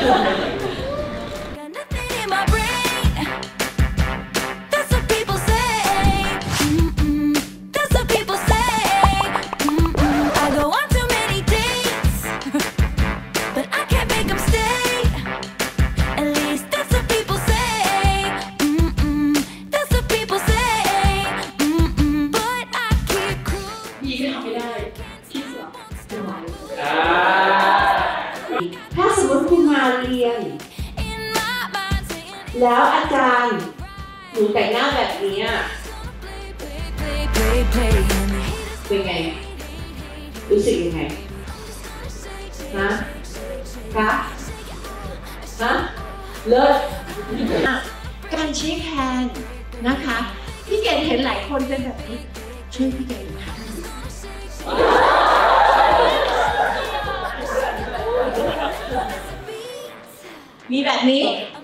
ถ้าสมมติคุณมาเรียนแล้วอาจารย์หนูแต่งหน้าแบบนี้เป็นไงรู้สึกยังไงคะเลิศการเช็คแฮนด์นะคะพี่เกดเห็นหลายคนเป็นแบบนี้ช่วยพี่เกดค่ะมีแบบนี้